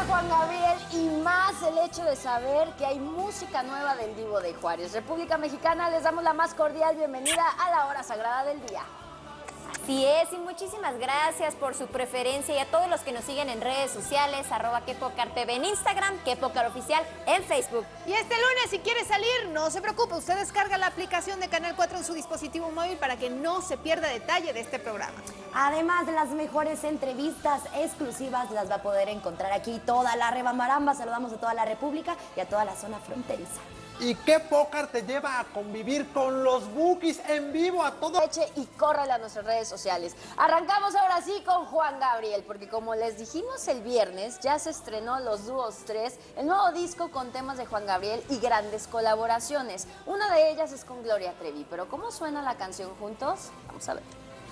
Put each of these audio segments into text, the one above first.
Juan Gabriel y más el hecho de saber que hay música nueva del Divo de Juárez. República Mexicana, les damos la más cordial bienvenida a la hora sagrada del día. Así es, y muchísimas gracias por su preferencia y a todos los que nos siguen en redes sociales, @QuePocarTV en Instagram, QuePocarOficial en Facebook. Y este lunes, si quiere salir, no se preocupe, usted descarga la aplicación de Canal 4 en su dispositivo móvil para que no se pierda detalle de este programa. Además de las mejores entrevistas exclusivas, las va a poder encontrar aquí toda la rebambaramba. Saludamos a toda la República y a toda la zona fronteriza. ¿Y qué pócar te lleva a convivir con los Bukis en vivo a todo? Eche y córrale a nuestras redes sociales. Arrancamos ahora sí con Juan Gabriel, porque como les dijimos el viernes, ya se estrenó Los Dúos 3, el nuevo disco con temas de Juan Gabriel y grandes colaboraciones. Una de ellas es con Gloria Trevi, pero ¿cómo suena la canción juntos? Vamos a ver.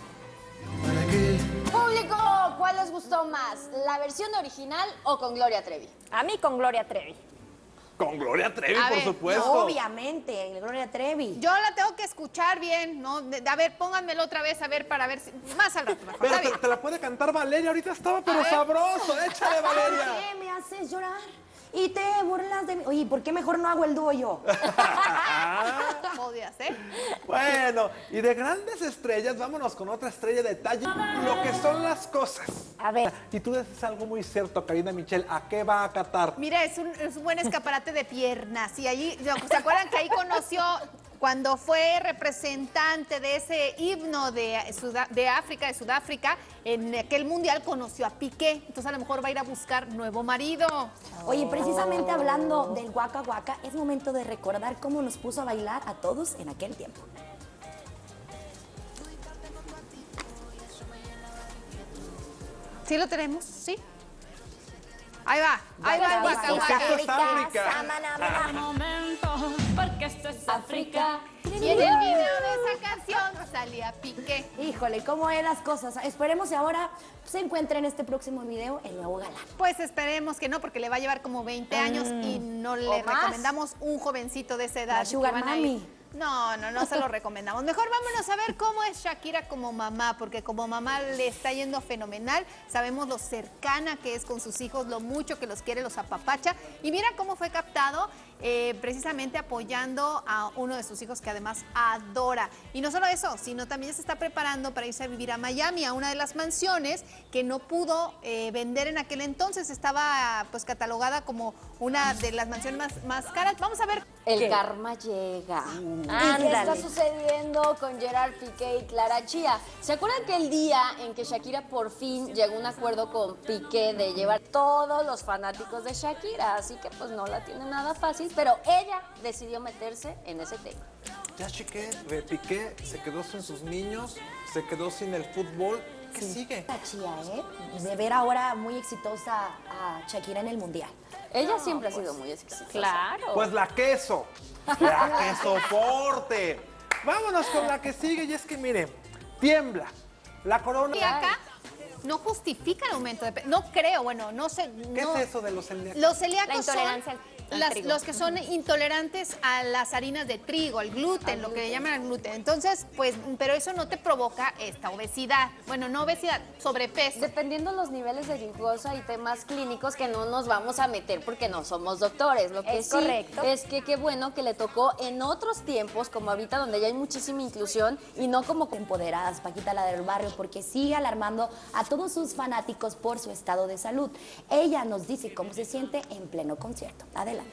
Público, ¿cuál les gustó más? ¿La versión original o con Gloria Trevi? A mí con Gloria Trevi. Con Gloria Trevi, A por ver, supuesto. Obviamente, Gloria Trevi. Yo la tengo que escuchar bien, ¿no? A ver, pónganmelo otra vez, a ver, para ver si... Más al rato, mejor. Pero Está bien. te la puede cantar Valeria, ahorita estaba pero ver. sabroso. Échale, ¿Por Valeria. qué me haces llorar y te burlas de mí? Oye, ¿por qué mejor no hago el dúo yo? Podías, ¿eh? Bueno, y de grandes estrellas, vámonos con otra estrella de detalle, lo que son las cosas. A ver. Y tú dices algo muy cierto, Karina Michelle, ¿a qué va a catar? Mira, es un buen escaparate de piernas. Y allí, ¿se acuerdan que ahí conoció cuando fue representante de ese himno de Sudáfrica, en aquel mundial conoció a Piqué? Entonces a lo mejor va a ir a buscar nuevo marido. Oye, precisamente hablando del Waka Waka, es momento de recordar cómo nos puso a bailar a todos en aquel tiempo. ¿Sí lo tenemos? ¿Sí? Ahí va el Waka Waka. Esto es África. Porque esto es África. Y en el video de esa canción salía Piqué. Híjole, ¿cómo eran las cosas? Esperemos que ahora se encuentre en este próximo video el nuevo galán. Pues esperemos que no, porque le va a llevar como 20 años y no le más. recomendamos un jovencito de esa edad. La Sugar que van a ir- Mami. No se lo recomendamos. Mejor vámonos a ver cómo es Shakira como mamá, porque como mamá le está yendo fenomenal. Sabemos lo cercana que es con sus hijos, lo mucho que los quiere, los apapacha. Y mira cómo fue captado precisamente apoyando a uno de sus hijos que además adora. Y no solo eso, sino también se está preparando para irse a vivir a Miami, a una de las mansiones que no pudo vender en aquel entonces. Estaba pues catalogada como una de las mansiones más caras. Vamos a ver. El karma llega. ¿Y qué está Ándale. sucediendo con Gerard Piqué y Clara Chía? ¿Se acuerdan que el día en que Shakira por fin llegó a un acuerdo con Piqué de llevar todos los fanáticos de Shakira? Así que pues no la tiene nada fácil, pero ella decidió meterse en ese tema. Ya chequé, Piqué se quedó sin sus niños, se quedó sin el fútbol. ¿Qué sigue? La Chía, de ver ahora muy exitosa a Shakira en el Mundial. Ella siempre ha sido muy exquisita. Claro. Pues la queso. La que soporte. Vámonos con la que sigue y es que mire, tiembla. La corona. Y acá no justifica el aumento de peso. No creo, bueno, no sé. ¿Qué no. es eso de los celíacos? Los La celíacos intolerancia son al trigo. los que son intolerantes a las harinas de trigo, al gluten, lo que le llaman al gluten. Entonces, pues, pero eso no te provoca esta obesidad. Bueno, no obesidad, sobrepeso. Dependiendo los niveles de glucosa y temas clínicos que no nos vamos a meter porque no somos doctores. Lo que Es sí correcto. es que qué bueno que le tocó en otros tiempos, como ahorita donde ya hay muchísima inclusión y no como Empoderadas, Paquita la del barrio, porque sigue alarmando a todos sus fanáticos por su estado de salud. Ella nos dice cómo se siente en pleno concierto. Adelante.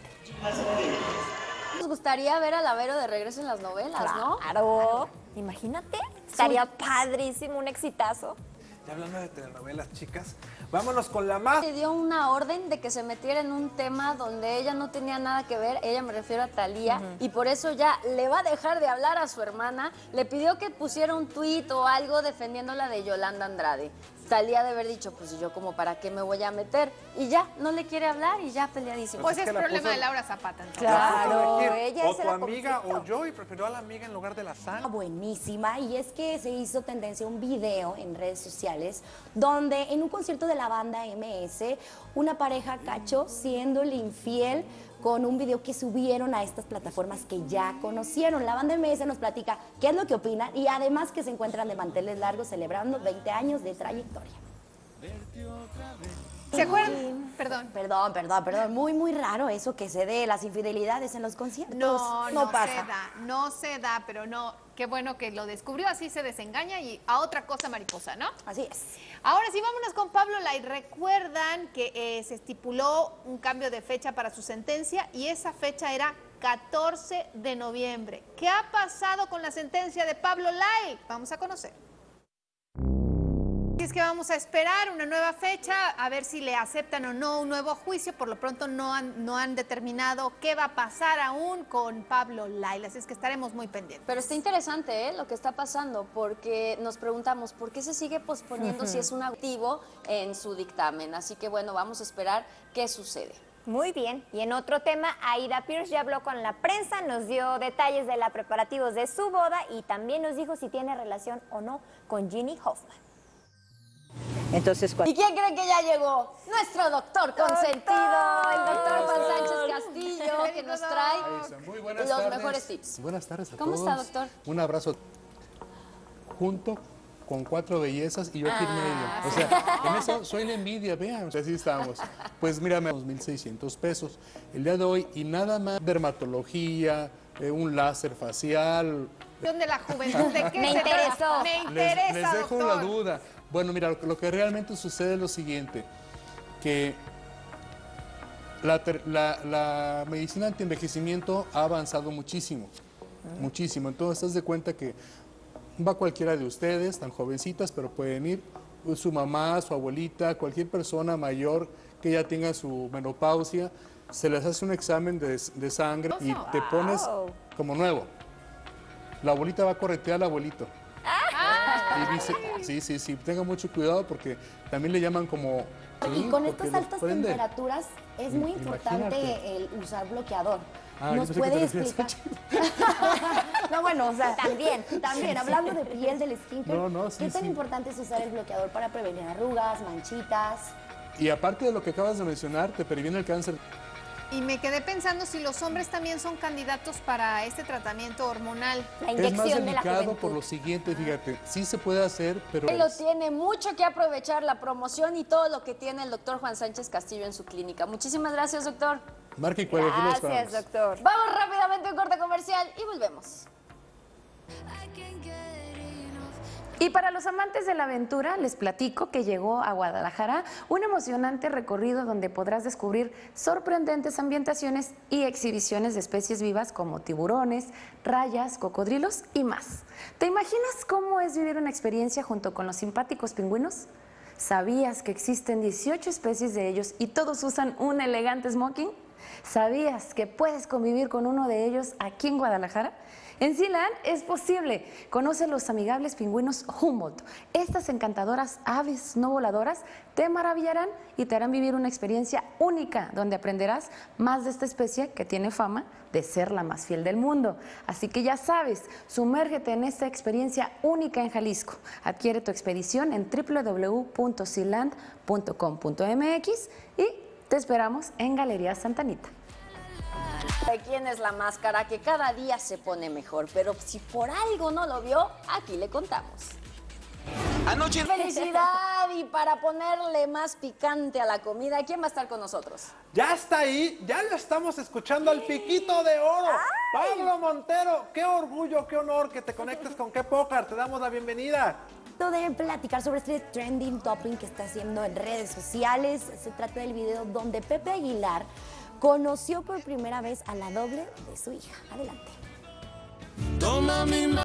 nos gustaría ver a la Vero de regreso en las novelas, ¿no? Claro. Imagínate. Estaría padrísimo, un exitazo. Ya hablando de telenovelas, chicas, vámonos con la más. Le dio una orden de que se metiera en un tema donde ella no tenía nada que ver, ella me refiero a Thalía, y por eso ya le va a dejar de hablar a su hermana, le pidió que pusiera un tuit o algo defendiéndola de Yolanda Andrade. Thalía de haber dicho, pues yo como para qué me voy a meter, y ya, no le quiere hablar y ya peleadísimo. Pues es es que la problema puso- de Laura Zapata. Entonces. Claro, ella o es tu el amiga conflicto. o yo, y prefirió a la amiga en lugar de la sangre. Buenísima, y es que se hizo tendencia un video en redes sociales donde en un concierto de la banda MS una pareja cachó siéndole infiel con un video que subieron a estas plataformas que ya conocieron. La banda MS nos platica qué es lo que opinan y además que se encuentran de manteles largos celebrando 20 años de trayectoria. ¿Se acuerdan? Perdón. Perdón. Muy raro eso que se dé las infidelidades en los conciertos. No pasa. no se da, pero no. Qué bueno que lo descubrió, así se desengaña y a otra cosa mariposa, ¿no? Así es. Ahora sí, vámonos con Pablo Lai. Recuerdan que se estipuló un cambio de fecha para su sentencia y esa fecha era 14 de noviembre. ¿Qué ha pasado con la sentencia de Pablo Lai? Vamos a conocer. Es que vamos a esperar una nueva fecha, a ver si le aceptan o no un nuevo juicio. Por lo pronto no han determinado qué va a pasar aún con Pablo Lai, así es que estaremos muy pendientes. Pero está interesante lo que está pasando, porque nos preguntamos por qué se sigue posponiendo si es un activo en su dictamen. Así que bueno, vamos a esperar qué sucede. Muy bien. Y en otro tema, Aida Pierce ya habló con la prensa, nos dio detalles de los preparativos de su boda y también nos dijo si tiene relación o no con Ginny Hoffman. Entonces, ¿Y quién cree que ya llegó? Nuestro doctor consentido, el doctor Juan Sánchez Castillo, que nos trae Muy buenas los tardes. mejores tips. Buenas tardes a ¿Cómo todos. está, doctor? Un abrazo junto con 4 bellezas y yo aquí en medio. O sea, en eso soy la envidia, vean, o sea, así estamos. Pues mírame, 2,600 pesos el día de hoy y nada más dermatología, un láser facial. ¿De la juventud? ¿De qué Me se interesó. trata? Me interesa, Les dejo doctor. la duda. Bueno, mira, lo que realmente sucede es lo siguiente, que la medicina antienvejecimiento ha avanzado muchísimo, muchísimo. Entonces, haz de cuenta que va cualquiera de ustedes, tan jovencitas, pero pueden ir su mamá, su abuelita, cualquier persona mayor que ya tenga su menopausia, se les hace un examen de sangre y te pones como nuevo. La abuelita va a corretear al abuelito. Y dice, sí, tenga mucho cuidado porque también le llaman como... Y sí, con porque estas los altas prende. temperaturas es muy importante Imagínate. el usar bloqueador. Ah, yo ¿Nos pensé que puede te refieres a explicar? No, bueno, o sea, También. hablando de piel, del skincare, No, sí, ¿qué tan sí. importante es usar el bloqueador para prevenir arrugas, manchitas? Y aparte de lo que acabas de mencionar, te previene el cáncer. Y me quedé pensando si los hombres también son candidatos para este tratamiento hormonal. La Es más inyección de la delicado juventud. por lo siguiente, fíjate, sí se puede hacer, pero... Él lo tiene mucho que aprovechar, la promoción y todo lo que tiene el doctor Juan Sánchez Castillo en su clínica. Muchísimas gracias, doctor. Marca y cuelga, aquí los Gracias, esperamos. doctor. Vamos rápidamente a un corte comercial y volvemos. Y para los amantes de la aventura, les platico que llegó a Guadalajara un emocionante recorrido donde podrás descubrir sorprendentes ambientaciones y exhibiciones de especies vivas como tiburones, rayas, cocodrilos y más. ¿Te imaginas cómo es vivir una experiencia junto con los simpáticos pingüinos? ¿Sabías que existen 18 especies de ellos y todos usan un elegante smoking? ¿Sabías que puedes convivir con uno de ellos aquí en Guadalajara? En Sealand es posible. Conoce los amigables pingüinos Humboldt. Estas encantadoras aves no voladoras te maravillarán y te harán vivir una experiencia única donde aprenderás más de esta especie que tiene fama de ser la más fiel del mundo. Así que ya sabes, sumérgete en esta experiencia única en Jalisco. Adquiere tu expedición en www.sealand.com.mx y te esperamos en Galería Santa Anita. ¿De quién es la máscara que cada día se pone mejor? Pero si por algo no lo vio, aquí le contamos. Anoche... ¡Felicidad! Y para ponerle más picante a la comida, ¿quién va a estar con nosotros? Ya está ahí, ya lo estamos escuchando al Piquito de Oro. Pablo Montero, qué orgullo, qué honor que te conectes con Qué Pócar. Te damos la bienvenida. De platicar sobre este trending topping que está haciendo en redes sociales. Se trata del video donde Pepe Aguilar conoció por primera vez a la doble de su hija. Adelante.